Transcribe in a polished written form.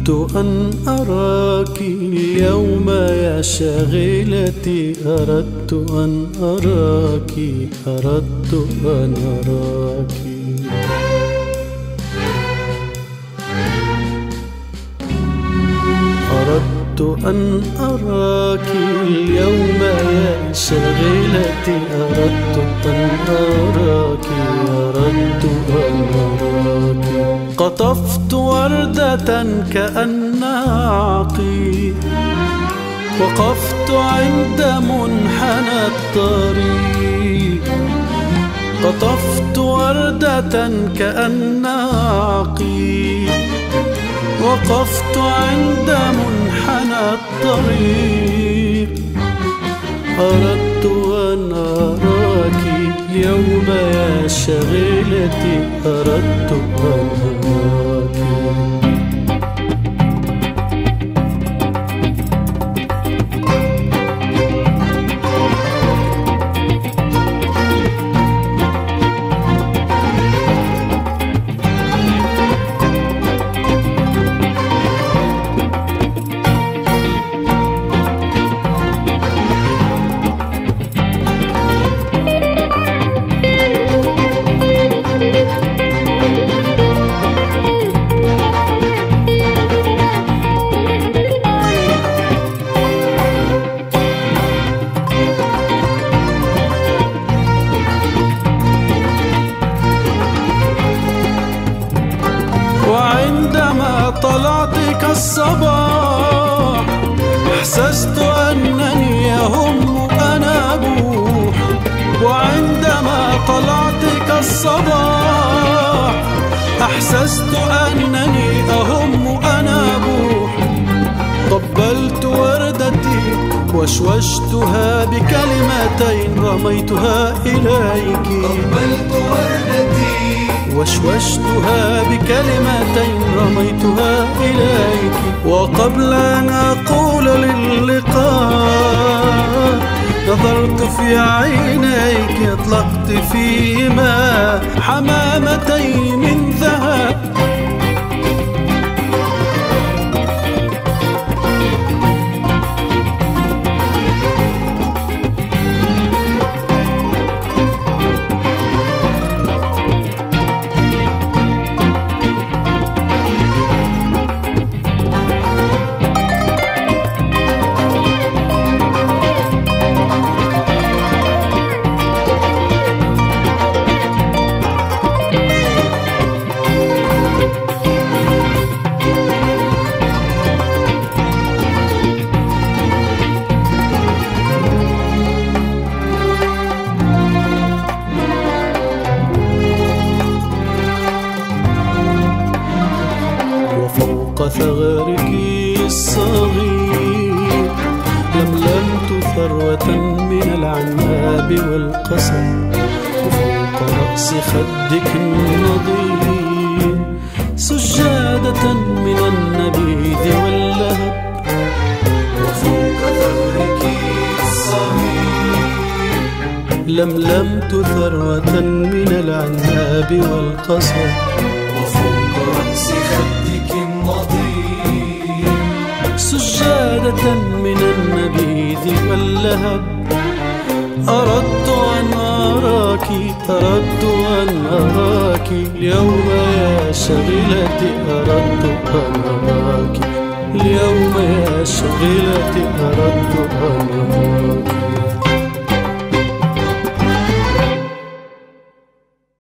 أن أراك اليوم يا شاغلتي، أردت أن أراك، أردت أن أراك. أردت أن أراك اليوم يا شاغلتي، أردت أن أراك، أردت أن أراك. قطفت وردة كأنها عقيق، وقفت عند منحنى الطريق. قطفت وردة كأنها عقيق، وقفت عند منحنى الطريق. أردت أن أراك اليوم يا شاغلتي، أردت أن أراك. وعندما طلعت كالصباح، أحسست أنني يهم أنا أبوح. وعندما طلعت كالصباح، أحسست أنني أهم أنا أبوح. طبلت وردتي وشوشتها بكلمتين رميتها إليك. طبلت وردتي وشوشتها بكلمتين رميتها إليك. وقبل أن أقول للقاء، نظرت في عينيك، أطلقت فيهما حمامتين من ذهب. وفوق ثغرك الصغير لملمت ثروة من العناب والقصب. وفوق رأس خدك النضير سجادة من النبيذ واللهب. وفوق ثغرك الصغير لملمت ثروة من العناب والقصب. وفوق رأس خدك النضير سجادة من النبيذ واللهب. أردت أن أراك، أردت أن أراك اليوم يا شاغلتي، أردت أن أراك اليوم يا شاغلتي، أردت أن